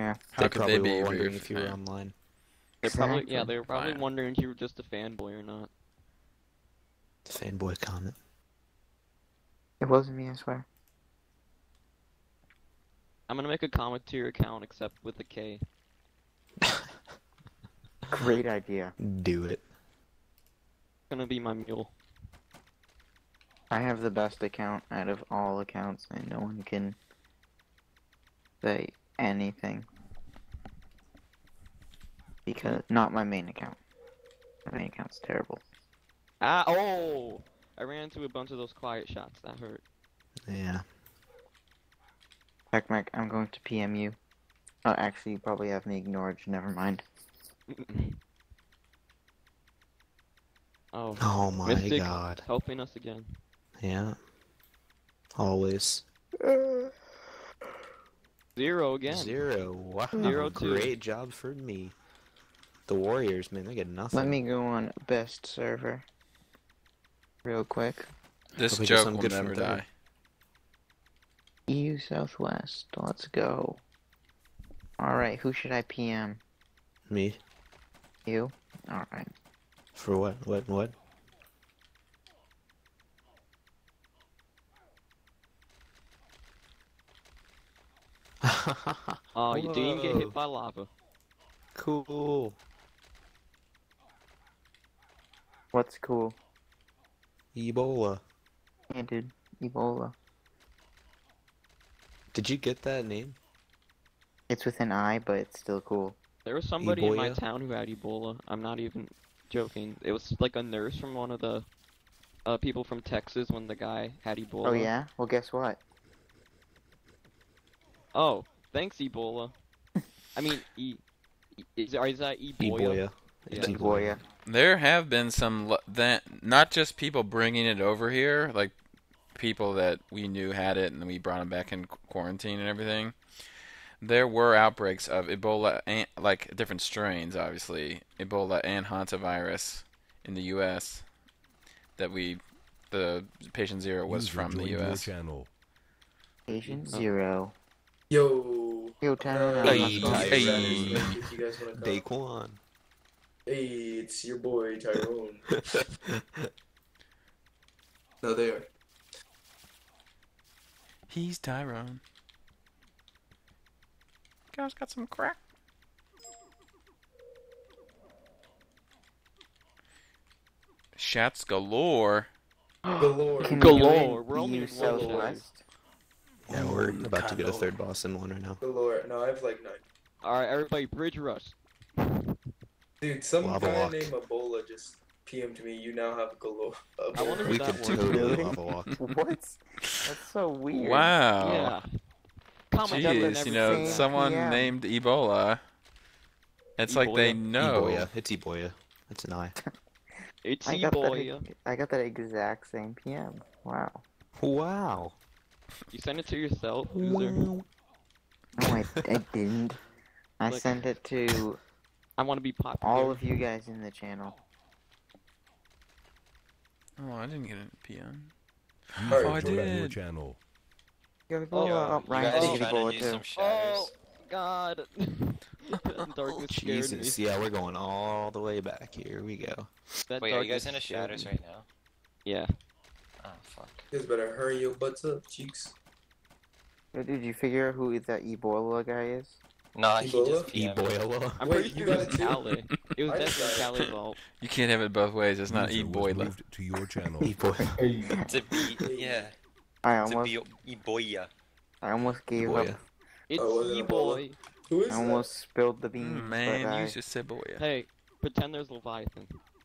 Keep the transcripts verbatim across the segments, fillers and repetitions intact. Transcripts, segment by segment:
Yeah. How They could probably they be were a wondering real if you were fan? online. They're probably Exactly. yeah, they were probably Fine. wondering if you were just a fanboy or not. Fanboy comment. It wasn't me, I swear. I'm gonna make a comment to your account except with a K. Great idea. Do it. It's gonna be my mule. I have the best account out of all accounts, and no one can say anything. Because, not my main account. My main account's terrible. Ah oh I ran into a bunch of those quiet shots, that hurt. Yeah. Heck, Mac, I'm going to P M you. Oh, actually, you probably have me ignored, never mind. Oh, Oh my Mystic god. helping us again. Yeah. Always. Zero again. Zero. Wow. Zero, two. Great job for me. The Warriors, man, they get nothing. Let me go on best server. Real quick. This Hope we get joke some will good from never third. die. E U Southwest, let's go. Alright, who should I P M? Me? You? Alright. For what? What? What? Oh, you didn't get Whoa. hit by lava. Cool. What's cool? Ebola. Yeah, dude. Ebola. Did you get that name? It's with an I, but it's still cool. There was somebody in my Ebola? town who had Ebola. I'm not even joking. It was like a nurse from one of the uh, people from Texas when the guy had Ebola. Oh yeah? Well, guess what? Oh, thanks Ebola. I mean, e, e is, is that Ebola? Ebola. Yeah. It's Ebola. There have been some l- that not just people bringing it over here, like people that we knew had it and we brought them back in qu- quarantine and everything. There were outbreaks of Ebola, and, like different strains, obviously, Ebola and hantavirus in the U S that we, the patient zero was User from the joined U your S. channel. Patient Oh. Zero. Yo. Yo, Tyrone, Uh, how Hey, much I'll longer? get Tyrone. Saturday, like, if you guys wanna come. Daquan. Hey, it's your boy Tyrone. No, they are. He's Tyrone. Guys got some crack. Shats galore. Galore. Can Galore, we we're only E U in one Southwest? Yeah, we're Ooh, about to get a Kano. third boss in one right now. Galore. No, I have like nine. Alright, everybody, bridge rush. Dude, some Lava guy walk. named Ebola just P M'd me. You now have Galore. I wonder who We that could was. totally Really? lava walk. What? That's so weird. Wow. Yeah. Comment down Jeez, there you never know, say that. someone P M. named Ebola. It's like they Ebola. know. Ebola. It's Ebola. It's an I. It's I got, that, Ebola. ex- I got that exact same P M. Wow. Wow. You send it to yourself, user. No, I, I didn't. I Look. sent it to I want to be popular. all of you guys in the channel. Oh, I didn't get a P M. User Oh, I joined your did. channel. Yo, Ebola. Oh, Oh, you Ryan's guys gonna get trying to Ebola do too. some shatters. Oh, God. That darkness scared Jesus. me. Yeah, we're going all the way back. Here we go. That Wait, are you guys darkness in a scared shatters me. right now? Yeah. Oh, fuck. You guys better hurry your butts up, cheeks. Yo, Did you figure out who that Ebola guy is? Nah, he Ebola? just P M'd me. Ebola. I'm Wait, pretty you sure it got was it too? Cali. It was I definitely got it. Cali's fault. You can't have it both ways. It's not User was Ebola. moved to your channel. Ebola. It's a B, yeah. I It's a almost, B, Eboya. I almost gave Ebola. up. It's Oh, was it E-boy. Who is I almost spilled the beans, Mm, man, but I, use your Siboya. Hey, pretend there's Leviathan.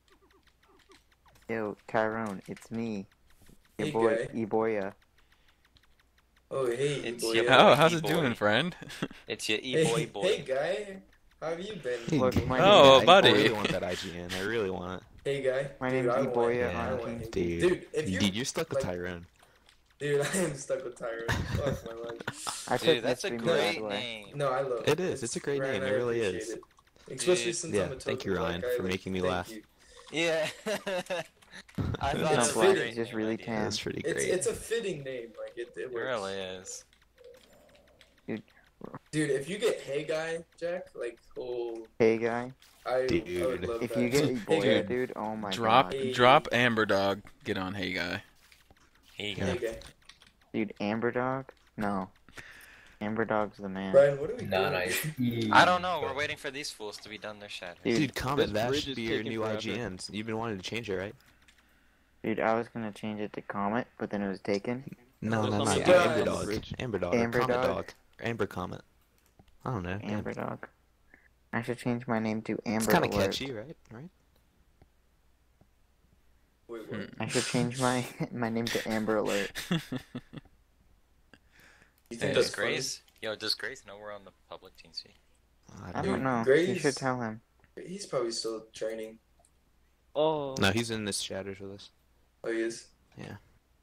yo, Tyrone, it's me. Your Hey, boy, guy. Eboya. that? Oh, hey, It's boy. your- Oh, how's it E-boy. doing, friend? It's your Hey, E-boy boy. hey, guy. How have you been? Hey, Look, dude. my Oh, name's buddy. I Eboya. really want that I G N. I really want it. Hey, guy. My Dude, name's I want Eboya him. I on want Team. him. Dude. Dude, if you... Dude, you're stuck with like- Tyrone. Dude, I am stuck with Tyrone. Fuck my life. I took Dude, that's a mystery mode, by great the way. name. No, I love it. It is. It's a great Ryan, name. It I really appreciate is. It. Especially Dude. since Yeah, I'm a thank you, token black Ryan, guy, for like, making me thank laugh. you. Yeah. I thought It's it was black, a it's great just name really idea. tan. That's pretty It's great. it's a fitting name. Like it, it It works. really is. Dude, if you get Hey Guy, Jack, like, oh, Hey guy, I, I would Dude. love if that. you get Hey Ebola, Guy. dude, oh my Drop, god. Hey. drop Amber Dog. Get on Hey Guy. Here you Yeah. go. Hey Guy. Dude, Amber Dog? No. Amber Dog's the man. Brian, what are we Nah, doing? nice. E. I don't know. We're waiting for these fools to be done their shatters. Dude, Dude, comment this that bridge should is be your taking new forever. I G N. You've been wanting to change it, right? Dude, I was gonna change it to Comet, but then it was taken. No, There's no, no. something bad Amber on the Dog. bridge. Amber Dog. Amber or Comet Dog? Dog. Or Amber Comet. I don't know. Amber Dog. I should change my name to Amber It's kind of Alert. catchy, right? Right? Wait, what? I should change my my name to Amber Alert. You think Hey, that's Does funny? Grace? Yo, does Grace know we're on the public team C? I Dude, don't know. You Grace- should tell him. He's probably still training. Oh. No, he's in this shatters with us. Oh, he is? Yeah.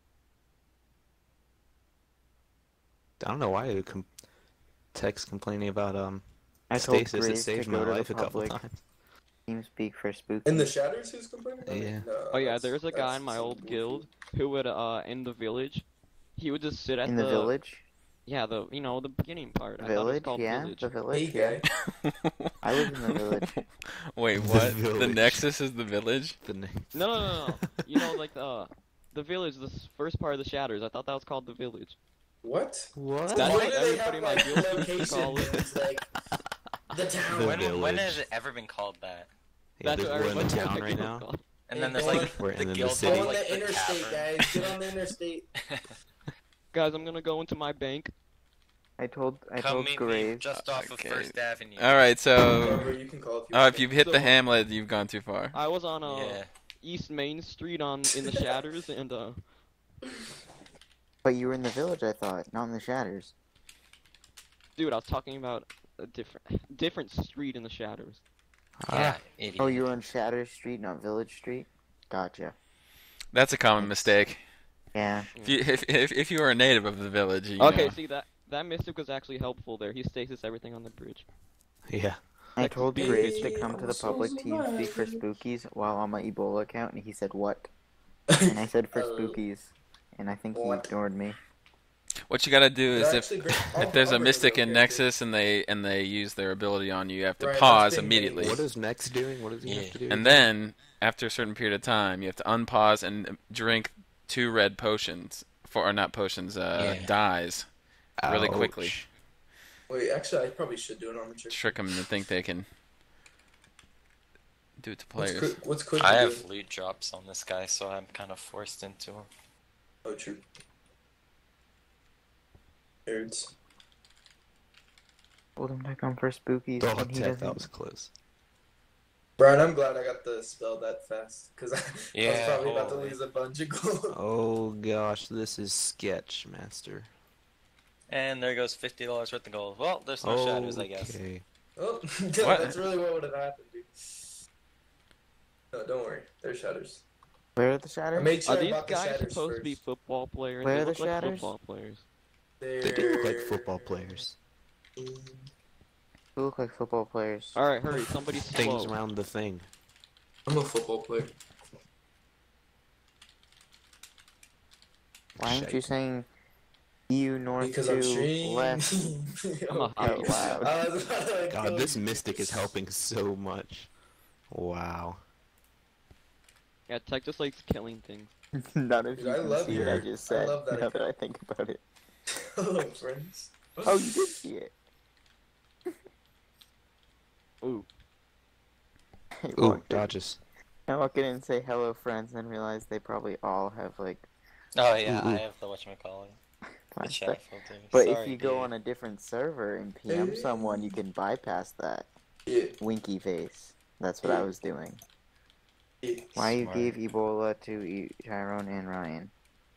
I don't know why he com- text complaining about um I told stasis. It Grace to saved go my to life the a couple public times. team speak for spooky. In the shatters, who's complaining about it? Yeah. No, Oh yeah, that's- there's a guy that's in my some old goofy. guild who would uh in the village. He would just sit at in the, village. Yeah, the you know the beginning part. I thought it was Village, called yeah, village. the Hey, village, yeah. guy. I live in the village. Wait, The what? The village. Nexus is the village? The name. No, no, no, no. You know, like the the village, the s- first part of the shatters. I thought that was called the village. What? What? That's Why what do they everybody in have, my like, guild used to location call it. names, like, the town? The When, when village. has it ever been called that? Yeah, That's dude, what we're in the everybody in town my right guild now. called it. And then Hey, there's go like on- We're the in the guild city. Go of on like the the interstate, tavern. guys. Get on the interstate. Guys, I'm gonna go into my bank. I told I Come told meet me Graves. just off Okay. of First Avenue. Alright, so. Whatever, you can call if you Oh, want. if you've hit So- the hamlet, you've gone too far. I was on uh Yeah. East Main Street on in the shatters, and uh But you were in the village, I thought, not in the shatters. dude, I was talking about a different different street in the shatters. Yeah, idiot. Oh, you were on Shatter Street, not Village Street. Gotcha. That's a common mistake. Yeah. If you, if, if, if you were a native of the village, you Okay, know. see that that mystic was actually helpful there. He stasis everything on the bridge. Yeah. I Like, told Hey, Graves to come to the I'm so public team speak for sorry. spookies while on my Ebola account, and he said what? And I said for Oh. spookies, and I think he What? ignored me. What you gotta do is They're if actually great- if I'll- there's I'll a bring mystic them in here, Nexus and they and they use their ability on you, you have to Right, that's pause being immediately. What is Next doing? What does he Yeah. have to do? And then after a certain period of time, you have to unpause and drink two red potions for or not potions, uh, Yeah. dyes really Ouch. quickly. Wait, actually, I probably should do it on the trick. Trick them to think they can do it to What's players. quick? What's quick? I to have do? loot drops on this guy, so I'm kind of forced into him. Oh, true. Nerds. Told him to come for spookies, Oh, and he Tech, that doesn't. was close. Brian, I'm glad I got the spell that fast, because I, I was Yeah, probably about to holy. lose a bunch of gold. Oh gosh, this is sketch, master. And there goes fifty dollars worth of gold. Well, there's no shadows, I guess. Okay. Oh, What? that's really what would have happened, dude. No, don't worry. They're shatters. Where are the I shatters? made sure Are I these bought the guys shatters supposed first. to be football players? Where they are the look like shatters? football players. They're... They do look like football players. Who look like football players? All right, hurry! Somebody's Things slow. around the thing. I'm a football player. Why aren't Shite. you saying you north Because to I'm streaming. left? I'm a out hockey loud. I was about to, like, God, go- this mystic is helping so much. Wow. Yeah, Tech just likes killing things. None of Dude, you I can love see your- what I just I said. love that now that account. I think about it. Hello, friends. Oh, you did see it. Ooh, I Ooh, walked in- dodges. I walk in and say hello, friends, and realize they probably all have like Oh yeah, Ooh, ooh. I have the whatchamacallit. The flash chat stuff. filters. But Sorry, if you go dude. on a different server and P M someone, you can bypass that Yeah, winky face. That's what I was doing. yeah. Why you Smart. gave Ebola to E- Tyrone and Ryan?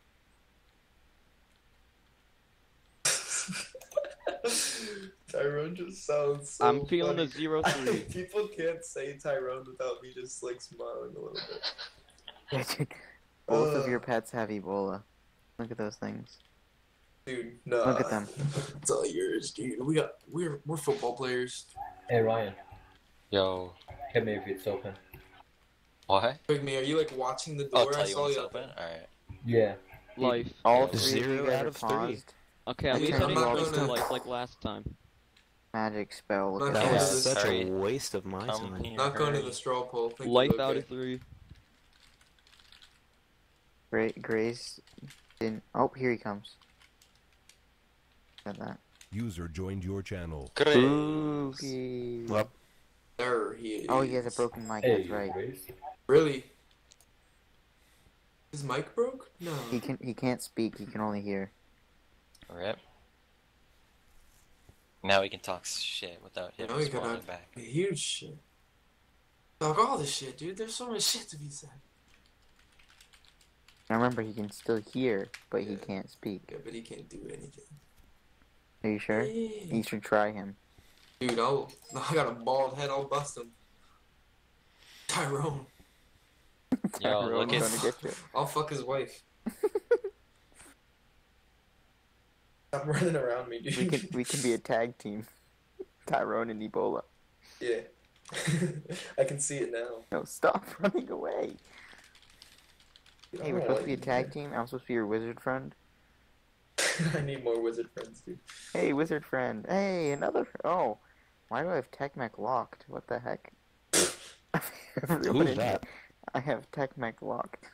Tyrone just sounds so I'm feeling funny. a zero three. People can't say Tyrone without me just like smiling a little bit. Both of Uh. your pets have Ebola. Look at those things. Dude, no. Look at them. It's all yours, dude. We got we're we're football players. Hey Ryan, Yo, hit me if it's open. what? Big me, are you like watching the I'll door? tell I you saw when it's you. open. Alright. Yeah. Life. All Yeah. three of Zero you guys out are of three. paused. Okay, at I least turned I you didn't all lose to- to life like last time. magic spell. Not Look That at going was to that. the- such Hurry. a waste of my Come time. here, Not going to hurry. the straw poll. Think Life it's out okay. of three. Gra Grace didn't. Oh, here he comes. Look at that. User joined your channel. Great. Spooky. Well, There he is. Oh, he has a broken mic. Hey, That's right. Grace. Really? His mic broke? No. He can. He can't speak. He can only hear. Rip. Now we can talk shit without him Now we gotta- responding back. Huge shit. Talk all this shit, dude. There's so much shit to be said. Now remember, he can still hear, but he Yeah. can't speak. Yeah, but he can't do anything. Are you sure? Yeah. You should try him. Dude, I'll. I got a bald head. I'll bust him. Tyrone. Yo, Tyrone look at- gonna get you. I'll fuck his wife. Stop running around me, dude. We can. We can be a tag team. Tyrone and Ebola. Yeah. I can see it now. No, stop running away. Dude, Hey, I we're don't supposed to be a like tag team. I'm supposed to be your wizard friend. I need more wizard friends, dude. Hey, wizard friend. Hey, another. Oh, why do I have Tech Mech locked? What the heck? Everyone Who's in that? here- I have Tech Mech locked.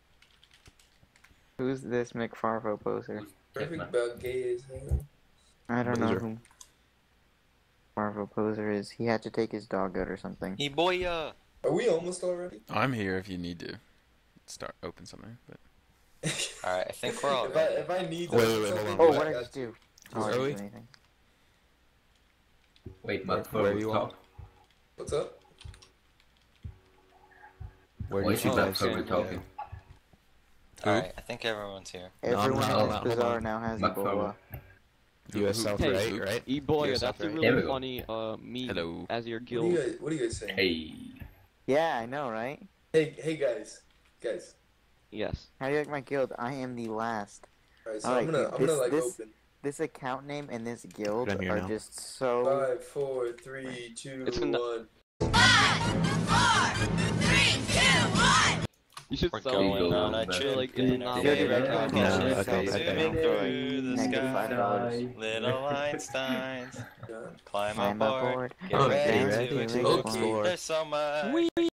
Who's this McFarvo poser? Perfect about gay as hell. I don't know Loser. who Marvo poser is. He had to take his dog out or something. Hey boy, uh. Are we almost already? I'm here if you need to start open something. But Alright, I think we're all if I ready. if I need to Wait, do wait, wait, hold something, on. Oh, I what did I got just do? you. Oh, I Are didn't we? do anything. Wait, Where- Matt, where are you talk. What's up? Where Why did is you Matt guys Farvo go? talking? Alright, I think everyone's here. No, I'm Everyone not in allowed. this Hold bazaar on. now has Matt Ebola. Farvo. U S South, Hey, right? who- Right? E-boy, Yes, that's a right. really Here we go. funny uh meme Hello. as your What are you guild. guys, what are you guys saying? Hey. Yeah, I know, right? Hey, hey guys, guys. Yes. How do you like my guild? I am the last. All right, so Alright, I'm gonna dude, I'm gonna this- like this- open. This account name and this guild I'm here are now. just so. Five, four, three, two, It's in the- one. You should We're sell going it. on a I feel trip. like it's in not a Dude, like dude, that. I- No, I- okay, I- okay. Zooming through the Negative five sky. dollars. Little Einsteins. God. Climb Climb aboard. aboard. Get Oh, ready get to ready to explore. explore. There's so much.